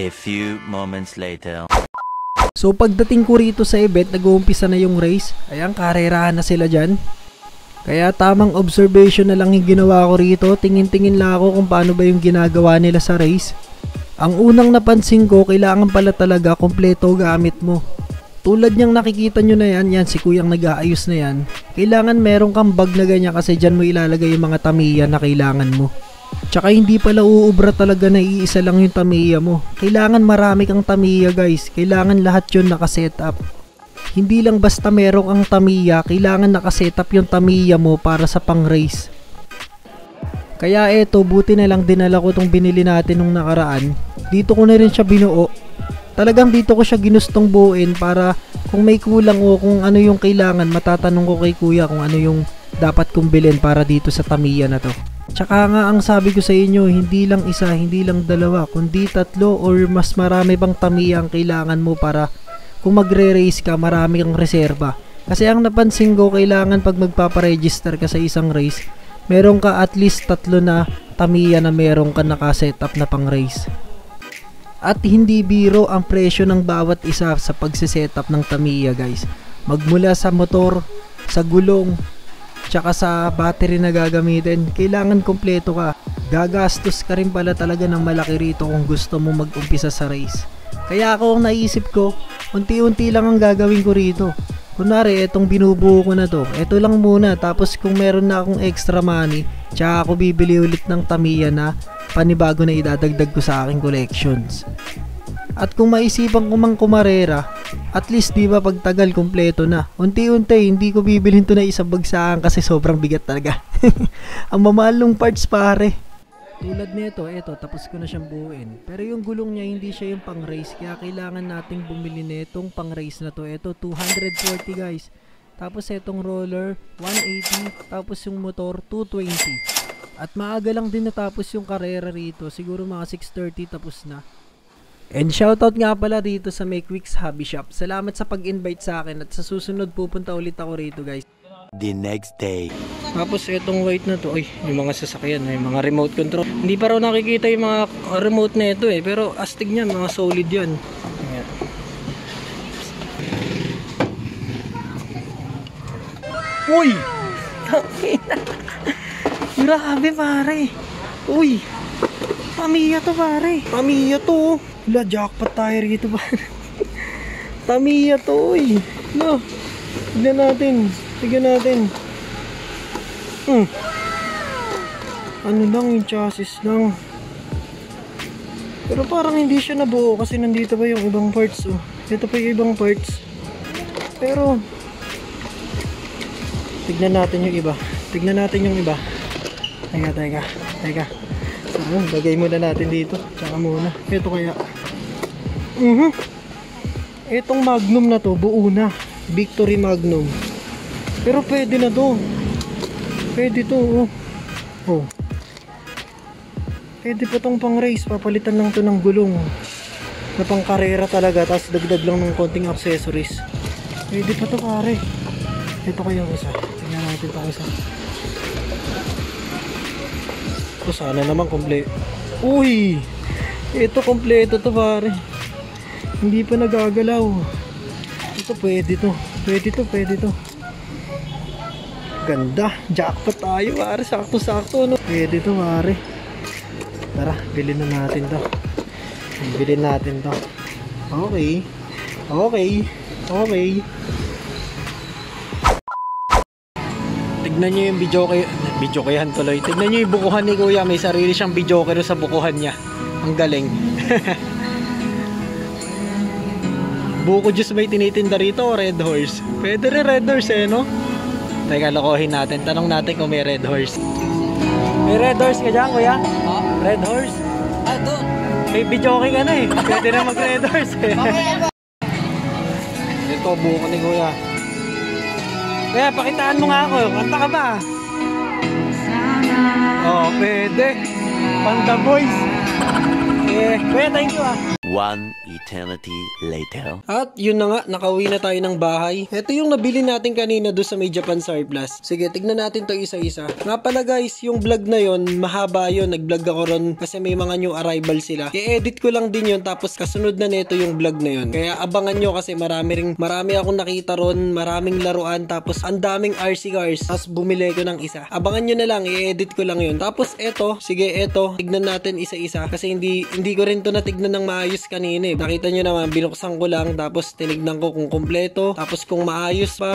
few moments later. So pagdating ko rito sa event, nag-uumpisa na yung race. Ayan, karerahan na sila dyan. Kaya tamang observation na lang yung ginawa ko rito. Tingin-tingin lang ako kung paano ba yung ginagawa nila sa race. Ang unang napansin ko, kailangan pala talaga kompleto gamit mo. Tulad niyang nakikita nyo na yan, si kuyang nag-aayos na yan. Kailangan meron kang bag na ganyan kasi dyan mo ilalagay yung mga tamiya na kailangan mo. Tsaka hindi pala uubra talaga na iisa lang yung tamiya mo. Kailangan marami kang tamiya guys. Kailangan lahat yun nakasetup. Hindi lang basta meron kang tamiya, kailangan nakasetup yung tamiya mo para sa pang race. Kaya eto, buti na lang dinala ko tong binili natin nung nakaraan. Dito ko na rin siya binuo. Talagang dito ko siya ginustong buuin para kung may kulang o kung ano yung kailangan, matatanong ko kay kuya kung ano yung dapat kong bilhin para dito sa tamiya na to. Tsaka nga ang sabi ko sa inyo, hindi lang isa, hindi lang dalawa, kundi 3 or mas marami pang tamiya ang kailangan mo para kung magre-race ka, marami kang reserba. Kasi ang napansin ko, kailangan pag magpaparegister ka sa isang race, meron ka at least 3 na tamiya na meron ka nakasetup na pang race. At hindi biro ang presyo ng bawat isa sa pagsisetup ng tamiya guys. Magmula sa motor, sa gulong, tsaka sa battery na gagamitin, kailangan kompleto ka. Gagastos ka rin pala talaga ng malaki rito kung gusto mo mag-umpisa sa race. Kaya ako ang naisip ko, unti-unti lang ang gagawin ko rito. Kunwari, etong binubuo ko na to, eto lang muna, tapos kung meron na akong extra money, tsaka ako bibili ulit ng tamiya na panibago na idadagdag ko sa aking collections. At kung maisipan ko mang kumarera, at least di ba pagtagal kompleto na. Unti-unti, hindi ko bibilhin to na isang bagsakan kasi sobrang bigat talaga. Ang mamahal ng parts pare. Tulad nito, eto, tapos ko na siyang buuin. Pero yung gulong niya hindi siya yung pang race, kaya kailangan nating bumili netong pang race na to. Eto, 240 guys. Tapos etong roller, 180. Tapos yung motor, 220. At maaga lang din natapos yung karera rito. Siguro mga 6:30 tapos na. And shoutout nga pala dito sa Makeweeks Hobby Shop. Salamat sa pag-invite sa akin at sa susunod pupunta ulit ako rito guys. The next day. Tapos itong white na to, yung mga sasakyan, yung mga remote control. Hindi pa raw nakikita yung mga remote na ito pero astig niyan, mga solid yan. Ayan. Uy! Grabe pare. Uy! Tamiya to pare. Tamiya to. Wala, jackpot tayo rito pare. Tamiya to, uy. No. Tignan natin. Ano lang yung chassis lang. Pero parang hindi siya nabuo kasi nandito pa yung ibang parts. Oh. Ito pa yung ibang parts. Pero tignan natin yung iba. Teka. So, lagay muna natin dito. Tsaka muna. Ito kaya. Itong Magnum na to, buo na. Victory Magnum. Pero pwede na to. Pwede to, oh. Pwede pa tong pang race. Papalitan lang to ng gulong. Na pang karera talaga. Tapos dagdag lang ng konting accessories. Pwede pa to pare. Ito kayong isa. Tingnan natin ito isa. Ito sana naman kompleto. Uy! Ito kompleto to pare. Hindi pa nagagalaw. Ito pwede to. Pwede to. Ganda. Jackpot tayo pare. Sakto no. Pwede to pare. Tara, bilhin na natin to. Okay. Tignan nyo yung videokehan tuloy. Tignan nyo yung bukuhan ni kuya. May sarili siyang videoker sa bukuhan niya. Ang galing. Buko juice ba tinitinda rito o Red Horse? Pwede rin Red Horse no? Teka, lokohin natin. Tanong natin kung may Red Horse. May Red Horse ka dyan kuya? Red Horse? Doon. May videoke ka na Pwede na mag Red Horse Ito, buko ni kuya. Kaya pakitaan mo nga ako. Kanta ka ba? Pwede. Pang The Boys. Kuya, thank you One eternity later. At yun na nga, nakauwi na tayo ng bahay. Ito yung nabili natin kanina doon sa may Japan Surplus. Sige, tignan natin to isa-isa. Nga pala guys, yung vlog na yon, mahaba yun. Nag-vlog ako ron kasi may mga new arrival sila. I-edit ko lang din yun, tapos kasunod na nito yung vlog na yun. Kaya abangan nyo kasi marami akong nakita ron, maraming laruan, tapos ang daming RC cars. Tapos bumili ko ng isa. Abangan nyo na lang, i-edit ko lang yun. Tapos eto, sige eto, tignan natin isa-isa kasi hindi ko rin to natignan ng maayos kanina eh. Nakita nyo naman, binuksan ko lang, tapos tinignan ko kung kompleto, tapos kung maayos pa.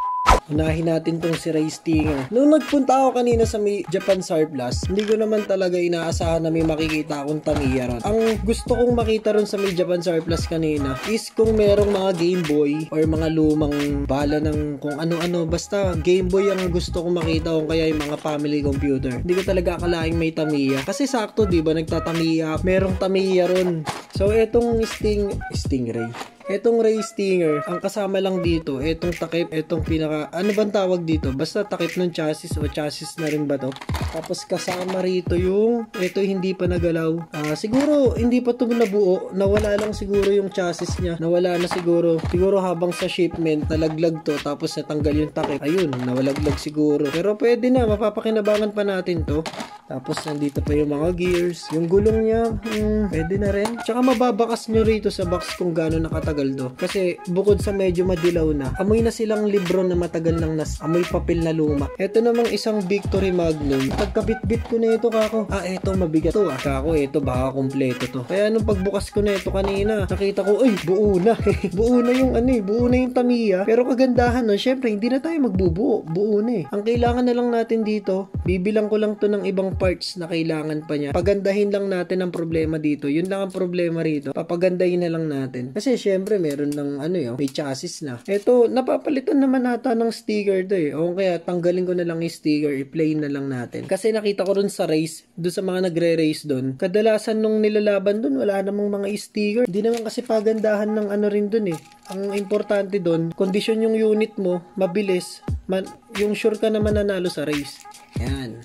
Unahin natin tong si Ray Stinger. Nung nagpunta ako kanina sa may Japan Surplus, hindi ko naman talaga inaasahan na may makikita akong Tamiya ron. Ang gusto kong makita ron sa may Japan Surplus kanina is kung merong mga Game Boy or mga lumang bala ng kung ano-ano. Basta Game Boy ang gusto kong makita, kung kaya yung mga family computer. Hindi ko talaga akalaing may Tamiya. Kasi sakto, diba, nagtatamiya. Merong Tamiya ron. So, etong Stingray. Etong Ray Stinger, ang kasama lang dito, etong takip, etong pinaka, ano bang tawag dito? Basta takip ng chassis o chassis na rin ba to? Tapos kasama rito yung, eto hindi pa nagalaw. Siguro, hindi pa to nabuo. Nawala lang siguro yung chassis niya. Nawala na siguro. Siguro habang sa shipment, nalaglag to, tapos natanggal yung takip. Ayun, nawalaglag siguro. Pero pwede na, mapapakinabangan pa natin to. Tapos nandito pa yung mga gears. Yung gulong niya, pwede na rin. Tsaka mababakas nyo rito sa box kung gaano nakatagal to. Kasi bukod sa medyo madilaw na, amoy na silang libro na matagal nang amoy papel na luma. Ito namang isang Victory Magnum. Pagkabit-bit ko na ito, kako. Ito mabigat to Kako, ito baka kompleto to. Kaya nung pagbukas ko na ito kanina, nakita ko, buo na. buo na yung buo na yung Tamiya. Pero kagandahan no, syempre hindi na tayo magbubuo. Buo na Ang kailangan na lang natin dito, bibilang ko lang to ng ibang parts na kailangan pa niya. Pagandahin lang natin ang problema dito. Yun lang ang problema rito. Papagandahin na lang natin. Kasi syempre meron ng may chassis na. Ito, napapalitan naman nata ng sticker to O kaya tanggalin ko na lang yung sticker, i-play na lang natin. Kasi nakita ko rin sa race, doon sa mga nagre-race doon, kadalasan nung nilalaban doon, wala namang mga sticker. Hindi naman kasi pagandahan ng rin doon Ang importante doon, kondisyon yung unit mo, mabilis, yung sure ka naman nanalo sa race. Yan.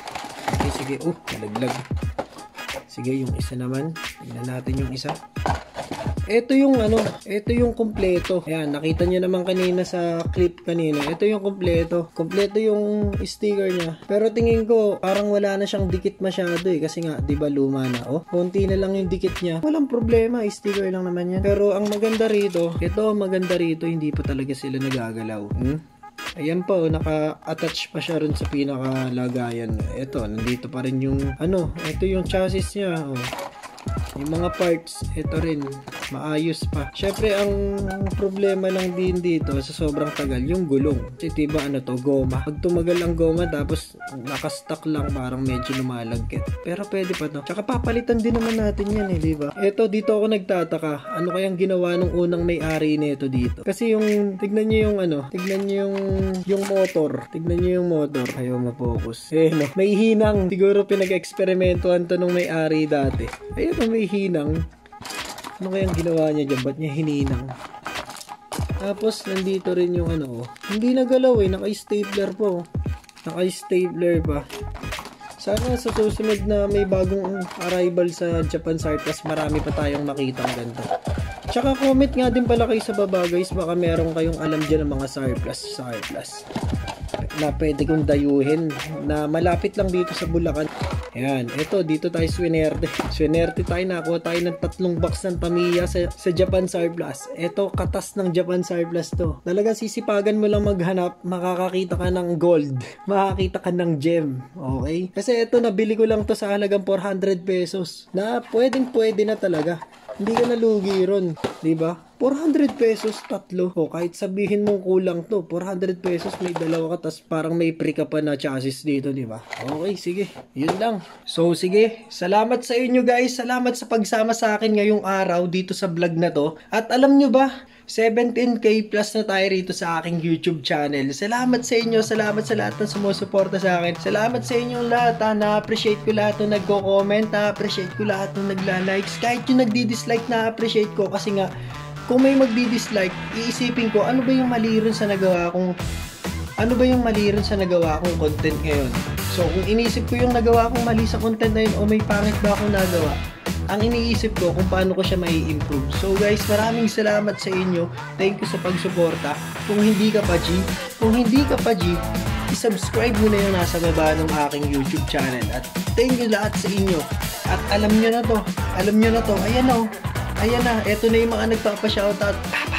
Sige, nalaglag. Sige, yung isa naman. Tingnan natin yung isa. Ito yung kompleto. Ayan, nakita nyo naman kanina sa clip kanina. Ito yung kompleto. Kompleto yung sticker niya. Pero tingin ko, parang wala na siyang dikit masyado kasi nga, di ba luma na konti na lang yung dikit niya. Walang problema, sticker lang naman yan. Pero ang maganda rito, hindi pa talaga sila nagagalaw. Ayan pa naka-attach pa siya rin sa pinakalagayan. Ito, nandito pa rin yung ito yung chassis niya. Yung mga parts, ito rin, maayos pa. Syempre, ang problema lang din dito sa sobrang tagal, yung gulong. Kasi diba goma. Pag tumagal ang goma, tapos nakastock lang, parang medyo lumalagkit. Pero pwede pa to. Tsaka papalitan din naman natin yan diba? Ito, dito ako nagtataka. Ano kayang ginawa nung unang may-ari nito dito? Kasi yung, tignan nyo yung motor. Tignan nyo yung motor. Ayaw ma-focus. May hinang. Siguro pinag-eksperimentuhan to nung may-ari dati. Ayun, may hinang. Ano kayang ginawa niya dyan? Ba't niya hininang? Tapos, nandito rin yung hindi nagalaw naka-stapler pa Naka-stapler pa. Sana sa susunod na may bagong arrival sa Japan Surplus, marami pa tayong makitang ganito. Tsaka comment nga din pala kayo sa baba guys, baka meron kayong alam dyan ng mga surplus na pwede kong dayuhin na malapit lang dito sa Bulacan. Ayan, dito tayo swinerte tayo, nakuha tayo ng 3 box ng Tamiya sa Japan Surplus. Katas ng Japan Surplus to. Talagang sisipagan mo lang maghanap, makakakita ka ng gold, makakita ka ng gem, okay? Kasi nabili ko lang to sa halagang 400 pesos na pwede na talaga. Hindi ka nalugi ron, diba? 400 pesos, 3. Kahit sabihin mong kulang to, 400 pesos, may 2 ka, tas parang may free ka pa na chassis dito, diba? Okay, sige. Yun lang. So, sige. Salamat sa inyo guys. Salamat sa pagsama sa akin ngayong araw dito sa vlog na to. At alam nyo ba, 17k plus na tayo rito sa aking YouTube channel. Salamat sa inyo. Salamat sa lahat ng sumusuporta sa akin. Salamat sa inyong lahat. Na-appreciate ko lahat ng nagko-comment. Na-appreciate ko lahat ng nagla-likes. Kahit yung nagdi-dislike, na-appreciate ko. Kasi nga, kung may magdi-dislike, iisipin ko, ano ba yung mali rin sa nagawa kong content ngayon. So, kung inisip ko yung nagawa kong mali sa content na yun, o may pangit ba akong nagawa, ang iniisip ko kung paano ko siya mai-improve. So guys, maraming salamat sa inyo. Thank you sa pagsuporta. Kung hindi ka pa G, i-subscribe mo na yung nasa baba ng aking YouTube channel. At thank you lahat sa inyo. At alam nyo na to, ayan na, eto na yung mga nagpapa-shoutout.